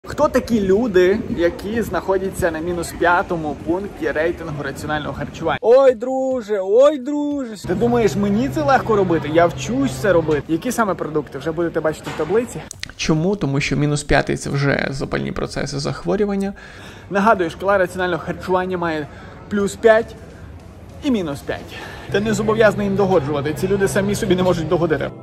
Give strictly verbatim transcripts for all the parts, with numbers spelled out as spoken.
Хто такі люди, які знаходяться на мінус п'ятому пункті рейтингу раціонального харчування? Ой, друже, ой, друже. Ти думаєш, мені це легко робити? Я вчусь це робити. Які саме продукти? Вже будете бачити в таблиці. Чому? Тому що мінус п'ятий – це вже запальні процеси захворювання. Нагадую, шкала раціонального харчування має плюс п'ять і мінус п'ять. Ти не зобов'язаний їм догоджувати. Ці люди самі собі не можуть догодити.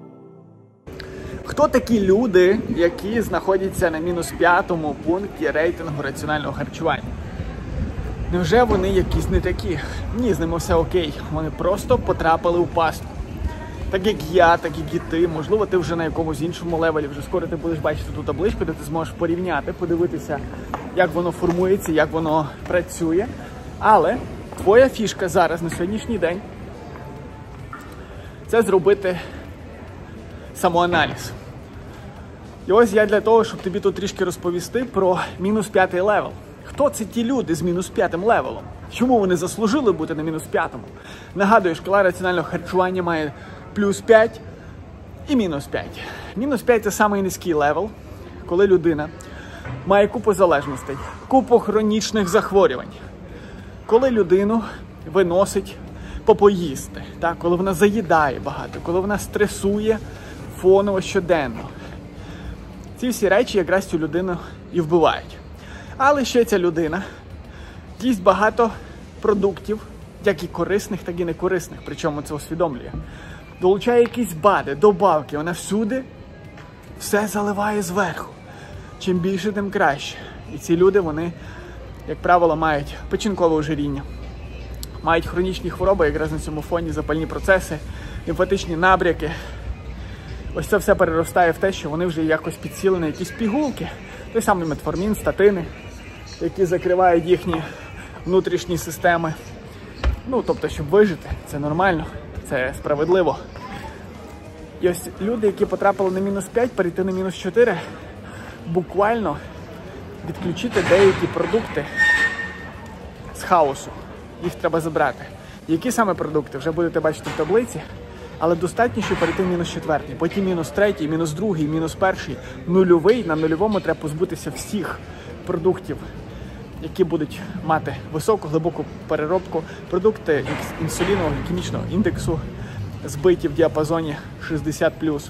Хто такі люди, які знаходяться на мінус п'ятому пункті рейтингу раціонального харчування? Невже вони якісь не такі? Ні, з ними все окей. Вони просто потрапили у пастку. Так як я, так як і ти. Можливо, ти вже на якомусь іншому левелі. Вже скоро ти будеш бачити ту табличку, де ти зможеш порівняти, подивитися, як воно формується, як воно працює. Але твоя фішка зараз, на сьогоднішній день, це зробити самоаналіз. І ось я для того, щоб тобі тут трішки розповісти про мінус п'ятий левел. Хто це ті люди з мінус п'ятим левелом? Чому вони заслужили бути на мінус п'ятому? Нагадую, шкала раціонального харчування має плюс п'ять і мінус п'ять. Мінус п'ять – це самий низький левел, коли людина має купу залежностей, купу хронічних захворювань. Коли людину виносить попоїсти, так? Коли вона заїдає багато, коли вона стресує фоново щоденно. Ці всі речі якраз цю людину і вбивають. Але ще ця людина їсть багато продуктів, як і корисних, так і некорисних, причому це усвідомлює. Долучає якісь БАДи, добавки, вона всюди все заливає зверху. Чим більше, тим краще. І ці люди, вони, як правило, мають печінкове ожиріння, мають хронічні хвороби, якраз на цьому фоні запальні процеси, лімфатичні набряки. Ось це все переростає в те, що вони вже якось підсіли на якісь пігулки. Той самий метформін, статини, які закривають їхні внутрішні системи. Ну, тобто, щоб вижити, це нормально, це справедливо. І ось люди, які потрапили на мінус п'ять, перейти на мінус чотири, буквально відключити деякі продукти з хаосу. Їх треба забрати. Які саме продукти? Вже будете бачити в таблиці. Але достатньо, щоб перейти в мінус четвертий, потім мінус третій, мінус другий, мінус перший, нульовий. На нульовому треба позбутися всіх продуктів, які будуть мати високу, глибоку переробку. Продукти інсулінового глікемічного індексу, збиті в діапазоні шістдесят плюс.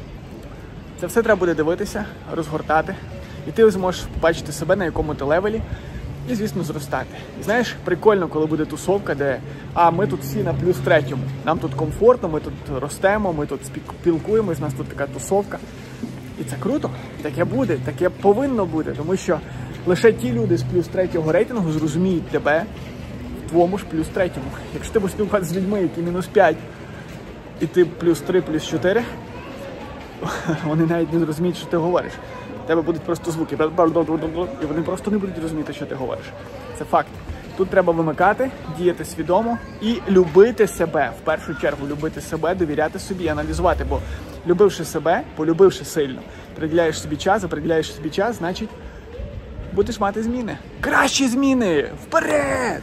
Це все треба буде дивитися, розгортати. І ти зможеш побачити себе на якому ти левелі і, звісно, зростати. І знаєш, прикольно, коли буде тусовка, де а ми тут всі на плюс третьому. Нам тут комфортно, ми тут ростемо, ми тут спілкуємось, у нас тут така тусовка. І це круто. Таке буде, таке повинно бути. Тому що лише ті люди з плюс третього рейтингу зрозуміють тебе в твоєму ж плюс третьому. Якщо ти будеш спілкуватися з людьми, які мінус п'ять, і ти плюс три, плюс чотири, вони навіть не зрозуміють, що ти говориш. У тебе будуть просто звуки, і вони просто не будуть розуміти, що ти говориш. Це факт. Тут треба вимикати, діяти свідомо і любити себе. В першу чергу любити себе, довіряти собі, аналізувати. Бо любивши себе, полюбивши сильно, приділяєш собі час, а приділяєш собі час, значить будеш мати зміни. Кращі зміни! Вперед!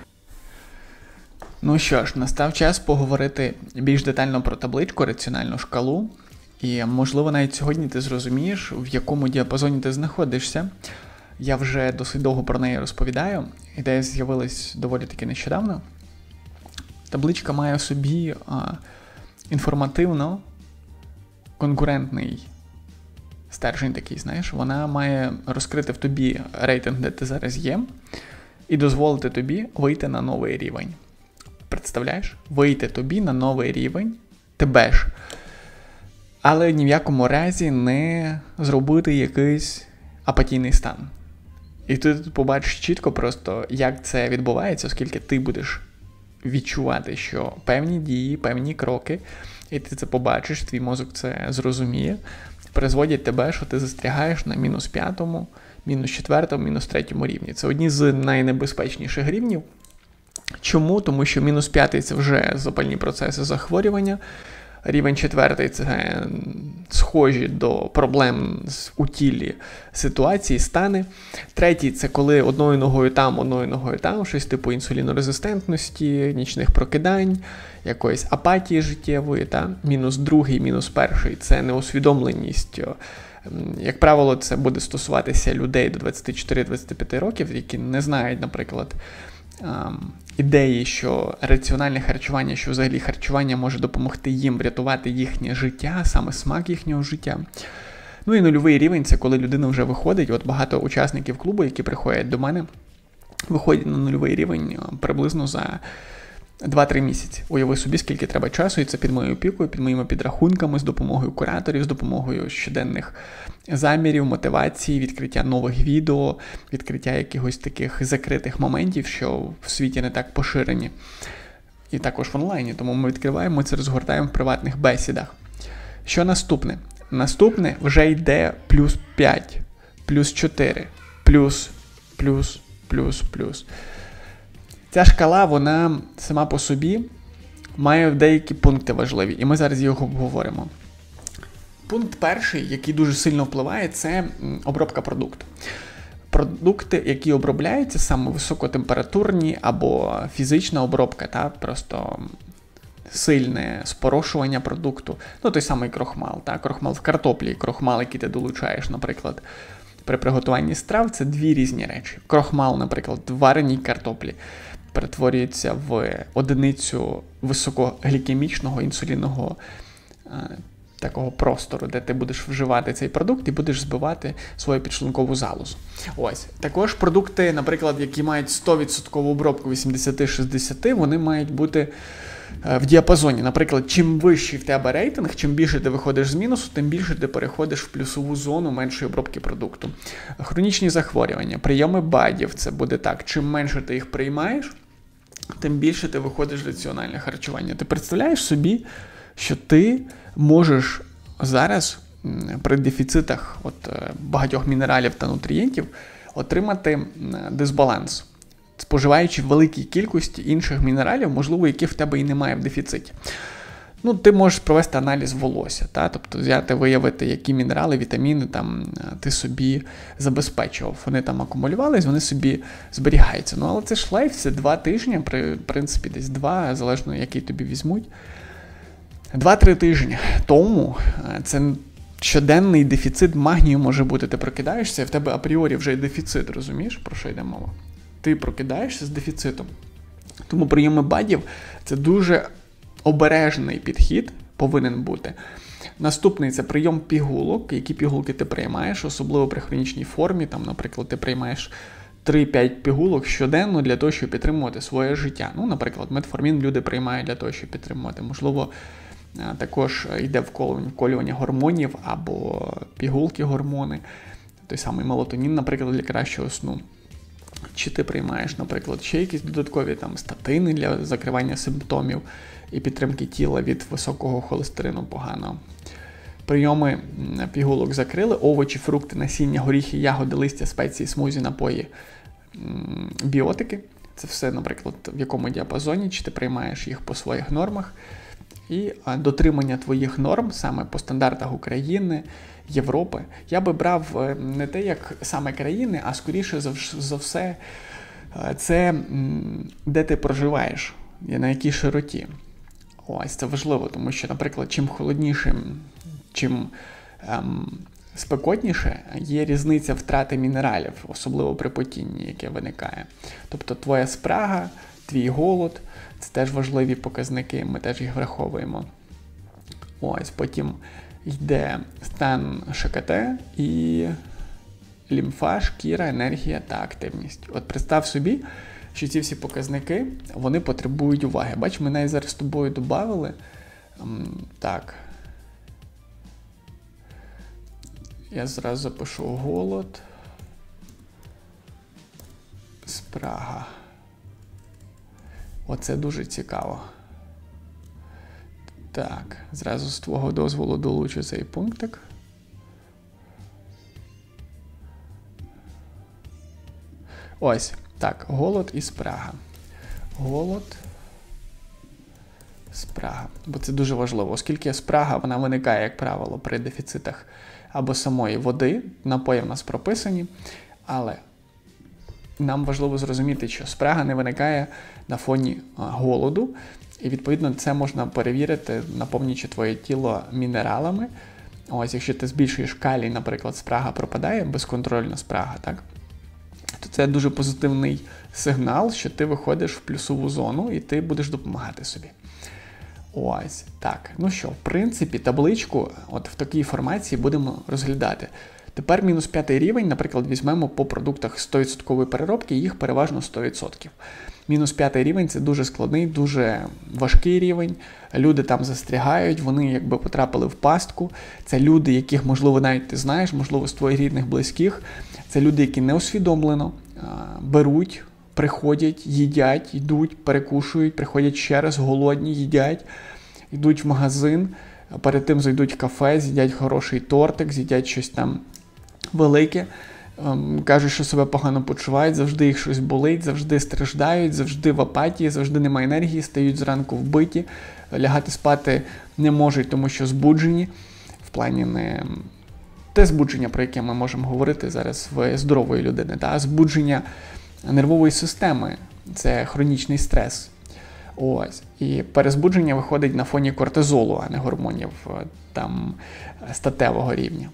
Ну що ж, настав час поговорити більш детально про табличку, раціональну шкалу. І, можливо, навіть сьогодні ти зрозумієш, в якому діапазоні ти знаходишся. Я вже досить довго про неї розповідаю. Ідея з'явилась доволі таки нещодавно. Табличка має в собі а, інформативно-конкурентний стержень такий, знаєш. Вона має розкрити в тобі рейтинг, де ти зараз є, і дозволити тобі вийти на новий рівень. Представляєш? Вийти тобі на новий рівень, тебе ж. Але ні в якому разі не зробити якийсь апатійний стан. І ти тут побачиш чітко просто, як це відбувається, оскільки ти будеш відчувати, що певні дії, певні кроки, і ти це побачиш, твій мозок це зрозуміє, призводять тебе, що ти застрягаєш на мінус п'ятому, мінус четвертому, мінус третьому рівні. Це одні з найнебезпечніших рівнів. Чому? Тому що мінус п'ятий – це вже запальні процеси захворювання, рівень четвертий – це схожі до проблем у тілі ситуації, стани. Третій – це коли одною ногою там, одною ногою там, щось типу інсулінорезистентності, нічних прокидань, якоїсь апатії життєвої. Та? Мінус другий, мінус перший – це неусвідомленість Як правило, це буде стосуватися людей до двадцяти чотирьох - двадцяти п'яти років, які не знають, наприклад, ідеї, що раціональне харчування, що взагалі харчування може допомогти їм врятувати їхнє життя, саме смак їхнього життя. Ну і нульовий рівень – це коли людина вже виходить. От багато учасників клубу, які приходять до мене, виходять на нульовий рівень приблизно за два-три місяці. Уяви собі, скільки треба часу, і це під моєю опікою, під моїми підрахунками, з допомогою кураторів, з допомогою щоденних замірів, мотивації, відкриття нових відео, відкриття якихось таких закритих моментів, що в світі не так поширені. І також в онлайні. Тому ми відкриваємо, ми це розгортаємо в приватних бесідах. Що наступне? Наступне вже йде плюс п'ять, плюс чотири, плюс, плюс, плюс, плюс. Ця шкала, вона сама по собі має деякі пункти важливі, і ми зараз його обговоримо. Пункт перший, який дуже сильно впливає, це обробка продукту. Продукти, які обробляються, саме високотемпературні або фізична обробка, та, просто сильне спорошування продукту. Ну, той самий крохмал, та, крохмал в картоплі, крохмал, який ти долучаєш, наприклад, при приготуванні страв, це дві різні речі. Крохмал, наприклад, в вареній картоплі перетворюється в одиницю високоглікемічного інсулінного е, такого простору, де ти будеш вживати цей продукт і будеш збивати свою підшлункову залозу. Ось. Також продукти, наприклад, які мають сто відсотків обробку вісімдесят-шістдесят, вони мають бути в діапазоні. Наприклад, чим вищий в тебе рейтинг, чим більше ти виходиш з мінусу, тим більше ти переходиш в плюсову зону меншої обробки продукту. Хронічні захворювання, прийоми БАДів, це буде так. Чим менше ти їх приймаєш, тим більше ти виходиш в раціональне харчування. Ти представляєш собі, що ти можеш зараз при дефіцитах от, багатьох мінералів та нутрієнтів отримати дисбаланс, споживаючи великій кількості інших мінералів, можливо, яких в тебе і немає в дефіциті. Ну, ти можеш провести аналіз волосся, та? Тобто взяти, виявити, які мінерали, вітаміни там, ти собі забезпечував. Вони там акумулювались, вони собі зберігаються. Ну, але це ж лайф, це два тижні, при принципі, десь два, залежно, який тобі візьмуть. Два-три тижні тому це щоденний дефіцит магнію може бути. Ти прокидаєшся, і в тебе апріорі вже є дефіцит, розумієш, про що йде мова? Ти прокидаєшся з дефіцитом. Тому прийоми БАДів – це дуже обережний підхід повинен бути. Наступний – це прийом пігулок. Які пігулки ти приймаєш, особливо при хронічній формі. Там, наприклад, ти приймаєш три-п'ять пігулок щоденно для того, щоб підтримувати своє життя. Ну, наприклад, метформін люди приймають для того, щоб підтримувати. Можливо, також йде вколювання гормонів або пігулки гормони. Той самий мелатонін, наприклад, для кращого сну. Чи ти приймаєш, наприклад, ще якісь додаткові там статини для закривання симптомів і підтримки тіла від високого холестерину поганого. Прийоми пігулок закрили, овочі, фрукти, насіння, горіхи, ягоди, листя, спеції, смузі, напої, біотики. Це все, наприклад, в якому діапазоні, чи ти приймаєш їх по своїх нормах. І дотримання твоїх норм саме по стандартах України, Європи. Я би брав не те, як саме країни, а скоріше за, за все це де ти проживаєш, на якій широті. Ось, це важливо, тому що, наприклад, чим холодніше, чим ем, спекотніше, є різниця втрати мінералів, особливо при потінні, яке виникає. Тобто твоя спрага, твій голод – це теж важливі показники, ми теж їх враховуємо. Ось, потім йде стан ШКТ і лімфа, шкіра, енергія та активність. От представ собі, що ці всі показники, вони потребують уваги. Бач, ми навіть зараз з тобою додали. Так. Я зразу запишу голод, спрага. Оце дуже цікаво. Так, зразу з твого дозволу долучу цей пунктик. Ось, так, голод і спрага. Голод, спрага. Бо це дуже важливо, оскільки спрага, вона виникає, як правило, при дефіцитах або самої води, напої в нас прописані, але нам важливо зрозуміти, що спрага не виникає на фоні голоду, і, відповідно, це можна перевірити, наповнюючи твоє тіло мінералами, Ось, якщо ти збільшуєш калій, наприклад, спрага пропадає, безконтрольна спрага, так? То це дуже позитивний сигнал, що ти виходиш в плюсову зону і ти будеш допомагати собі. Ось, так. Ну що, в принципі, табличку от в такій формації будемо розглядати. Тепер мінус п'ятий рівень, наприклад, візьмемо по продуктах сто відсотків переробки, їх переважно сто відсотків. Мінус п'ятий рівень – це дуже складний, дуже важкий рівень. Люди там застрягають, вони якби потрапили в пастку. Це люди, яких, можливо, навіть ти знаєш, можливо, з твоїх рідних, близьких. Це люди, які неусвідомлено а, беруть, приходять, їдять, йдуть, перекушують, приходять ще раз, голодні, їдять, йдуть в магазин, перед тим зайдуть в кафе, з'їдять хороший тортик, з'їдять щось там велике. Кажуть, що себе погано почувають, завжди їх щось болить, завжди страждають, завжди в апатії, завжди немає енергії, стають зранку вбиті, лягати спати не можуть, тому що збуджені. В плані не те збудження, про яке ми можемо говорити зараз в здорової людини, а збудження нервової системи, це хронічний стрес. Ось. І перезбудження виходить на фоні кортизолу, а не гормонів там статевого рівня.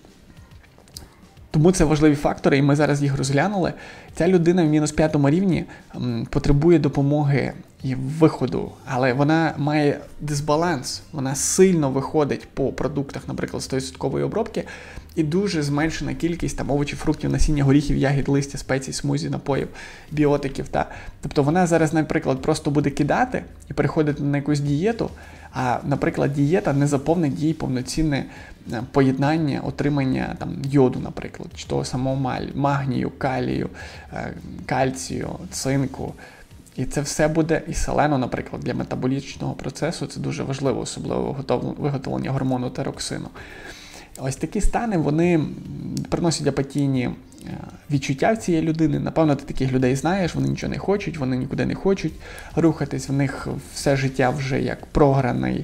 Тому це важливі фактори, і ми зараз їх розглянули. Ця людина в мінус п'ятому рівні м, потребує допомоги і виходу, але вона має дисбаланс, вона сильно виходить по продуктах, наприклад, сто відсотків обробки, і дуже зменшена кількість там овочів, фруктів, насіння, горіхів, ягід, листя, спецій, смузі, напоїв, біотиків. Та. Тобто вона зараз, наприклад, просто буде кидати і переходити на якусь дієту, а, наприклад, дієта не заповнить їй повноцінне поєднання, отримання там, йоду, наприклад, чи того самого магнію, калію, кальцію, цинку. І це все буде, і селено, наприклад, для метаболічного процесу, це дуже важливо, особливо виготовлення гормону тироксину. Ось такі стани, вони приносять апатійні відчуття в цієї людини. Напевно, ти таких людей знаєш, вони нічого не хочуть, вони нікуди не хочуть рухатись, в них все життя вже як програний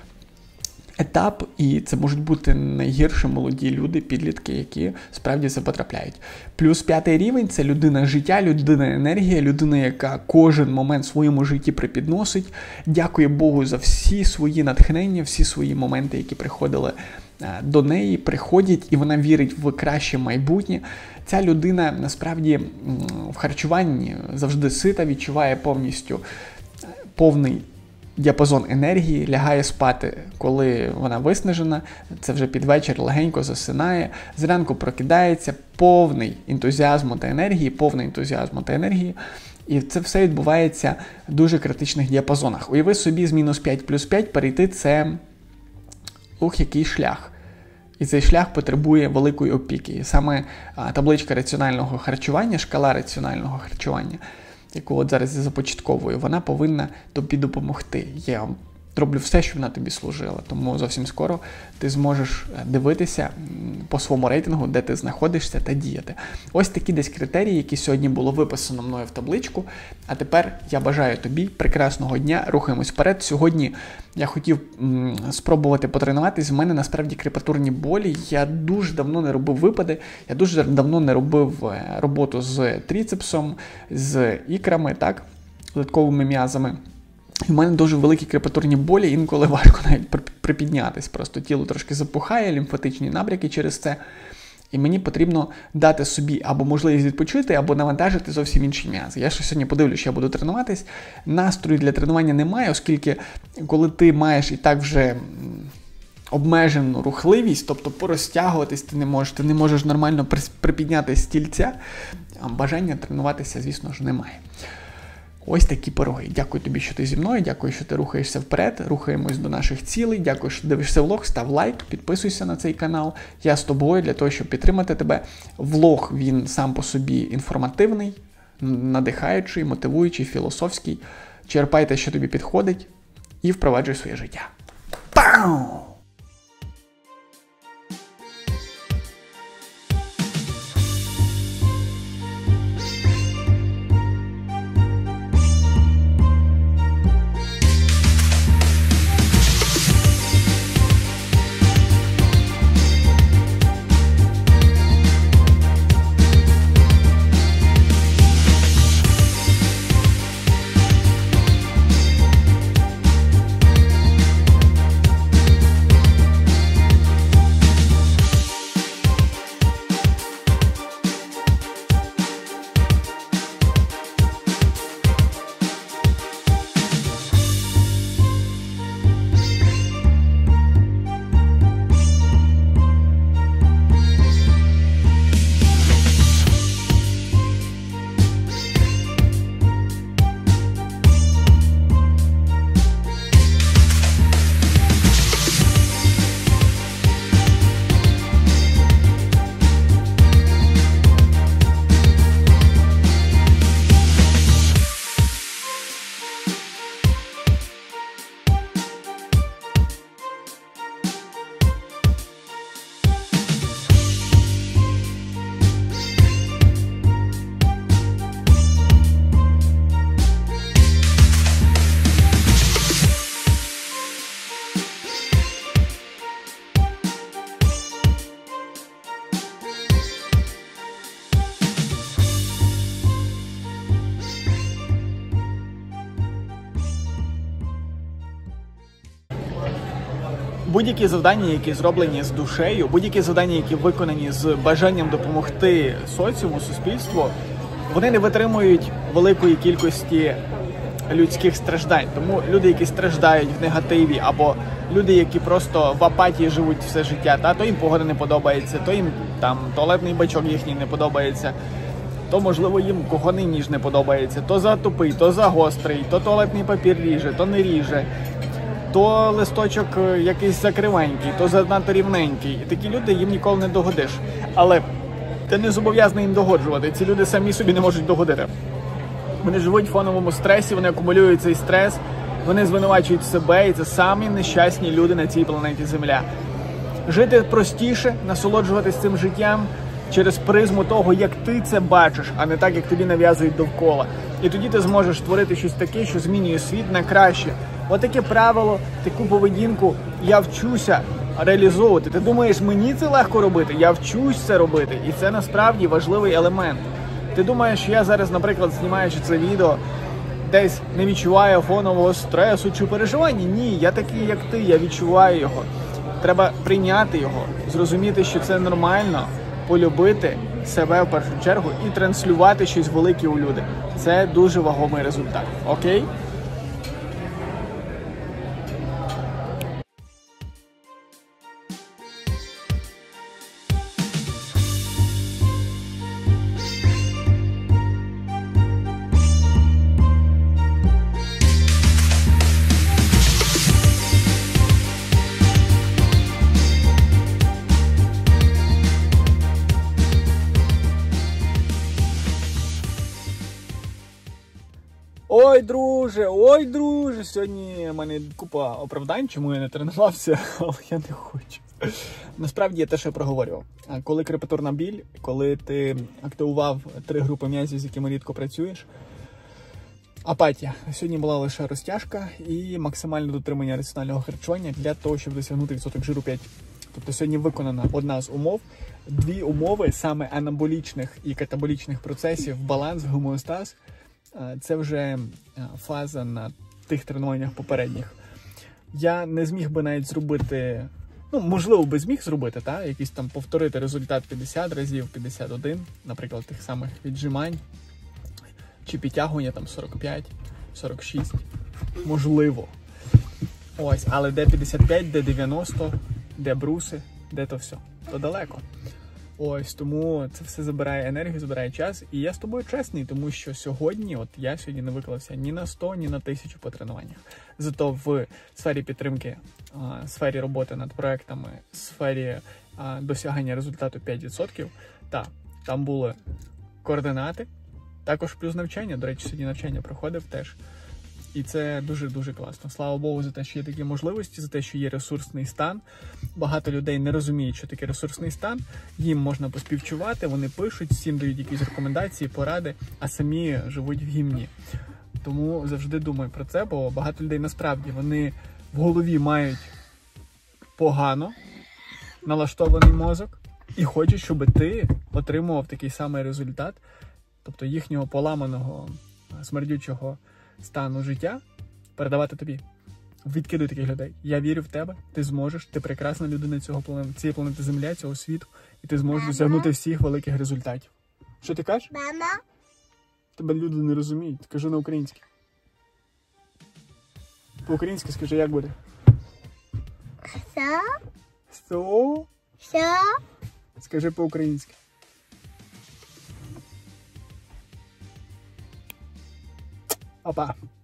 етап, і це можуть бути найгірші молоді люди, підлітки, які справді це потрапляють. Плюс п'ятий рівень – це людина життя, людина енергія, людина, яка кожен момент в своєму житті припідносить, дякує Богу за всі свої натхнення, всі свої моменти, які приходили до неї, приходять, і вона вірить в краще майбутнє. Ця людина, насправді, в харчуванні завжди сита, відчуває повністю повний діапазон енергії, лягає спати, коли вона виснажена, це вже під вечір легенько засинає, зранку прокидається, повний ентузіазму та енергії, повний ентузіазму та енергії, і це все відбувається в дуже критичних діапазонах. Уяви собі, з мінус п'ять плюс п'ять перейти – це ух, який шлях. І цей шлях потребує великої опіки. І саме а, табличка раціонального харчування, шкала раціонального харчування, яку от зараз я започатковую, вона повинна тобі допомогти. Я роблю все, щоб вона тобі служила. Тому зовсім скоро ти зможеш дивитися по своєму рейтингу, де ти знаходишся, та діяти. Ось такі десь критерії, які сьогодні було виписано мною в табличку. А тепер я бажаю тобі прекрасного дня, рухаємось вперед. Сьогодні я хотів м, спробувати потренуватись. В мене насправді крепатурні болі. Я дуже давно не робив випади, я дуже давно не робив роботу з тріцепсом, з ікрами, так, додатковими м'язами. І в мене дуже великі крепатурні болі, інколи важко навіть припіднятись. Просто тіло трошки запухає, лімфатичні набряки через це. І мені потрібно дати собі або можливість відпочити, або навантажити зовсім інші м'язи. Я ще сьогодні подивлюсь, що я буду тренуватись. Настрою для тренування немає, оскільки коли ти маєш і так вже обмежену рухливість, тобто порозтягуватись ти не можеш, ти не можеш нормально припідняти стільця, а бажання тренуватися, звісно ж, немає. Ось такі пироги. Дякую тобі, що ти зі мною, дякую, що ти рухаєшся вперед, рухаємось до наших цілей, дякую, що дивишся влог, став лайк, підписуйся на цей канал. Я з тобою для того, щоб підтримати тебе. Влог, він сам по собі інформативний, надихаючий, мотивуючий, філософський. Черпай те, що тобі підходить, і впроваджуй своє життя. Пау! Будь-які завдання, які зроблені з душею, будь-які завдання, які виконані з бажанням допомогти соціуму, суспільству, вони не витримують великої кількості людських страждань. Тому люди, які страждають в негативі, або люди, які просто в апатії живуть все життя, та то їм погода не подобається, то їм там туалетний бачок їхній не подобається, то, можливо, їм кухонний ніж не подобається, то затупий, то загострий, то туалетний папір ріже, то не ріже, то листочок якийсь закривенький, то занадто рівненький. І такі люди, їм ніколи не догодиш. Але ти не зобов'язаний їм догоджувати. Ці люди самі собі не можуть догодити. Вони живуть в фоновому стресі, вони акумулюють цей стрес, вони звинувачують себе, і це самі нещасні люди на цій планеті Земля. Жити простіше, насолоджуватись цим життям через призму того, як ти це бачиш, а не так, як тобі нав'язують довкола. І тоді ти зможеш створити щось таке, що змінює світ на краще. Отаке правило, таку поведінку я вчуся реалізовувати. Ти думаєш, мені це легко робити? Я вчусь це робити. І це насправді важливий елемент. Ти думаєш, що я зараз, наприклад, знімаючи це відео, десь не відчуваю фонового стресу чи переживання? Ні, я такий, як ти, я відчуваю його. Треба прийняти його, зрозуміти, що це нормально, полюбити себе в першу чергу і транслювати щось велике у люди. Це дуже вагомий результат. Окей? Ой, друже, ой, друже, сьогодні в мене купа оправдань, чому я не тренувався, але я не хочу. Насправді я те, що я проговорював. Коли крепатурна біль, коли ти активував три групи м'язів, з якими рідко працюєш, апатія. Сьогодні була лише розтяжка і максимальне дотримання раціонального харчування для того, щоб досягнути відсоток жиру п'ять. Тобто сьогодні виконана одна з умов. Дві умови, саме анаболічних і катаболічних процесів, баланс, гомеостаз. Це вже фаза на тих тренуваннях попередніх. Я не зміг би навіть зробити, ну, можливо, би зміг зробити, та, якийсь там повторити результат п'ятдесят разів, п'ятдесят один, наприклад, тих самих віджимань, чи підтягування там сорок п'ять, сорок шість, можливо. Ось, але де п'ятдесят п'ять, де дев'яносто, де бруси, де то все, то далеко. Ось, тому це все забирає енергію, забирає час. І я з тобою чесний, тому що сьогодні, от я сьогодні не виклався ні на сто, ні на тисячу по тренуваннях. Зато в сфері підтримки, в сфері роботи над проектами, в сфері досягання результату п'ять відсотків, так, там були координати, також плюс навчання. До речі, сьогодні навчання проходив теж. І це дуже-дуже класно. Слава Богу за те, що є такі можливості, за те, що є ресурсний стан. Багато людей не розуміють, що таке ресурсний стан. Їм можна поспівчувати, вони пишуть, всім дають якісь рекомендації, поради, а самі живуть в гімні. Тому завжди думаю про це, бо багато людей насправді вони в голові мають погано налаштований мозок і хочуть, щоб ти отримував такий самий результат, тобто їхнього поламаного, смердючого стану життя передавати тобі. Відкидуй таких людей. Я вірю в тебе, ти зможеш, ти прекрасна людина цього планети, цієї планети Земля, цього світу, і ти зможеш досягнути всіх великих результатів. Що ти кажеш? Мама. Тебе люди не розуміють. Кажи на українській. По-українськи скажи, як буде? Що? Що? Що? Скажи по-українськи. Опа.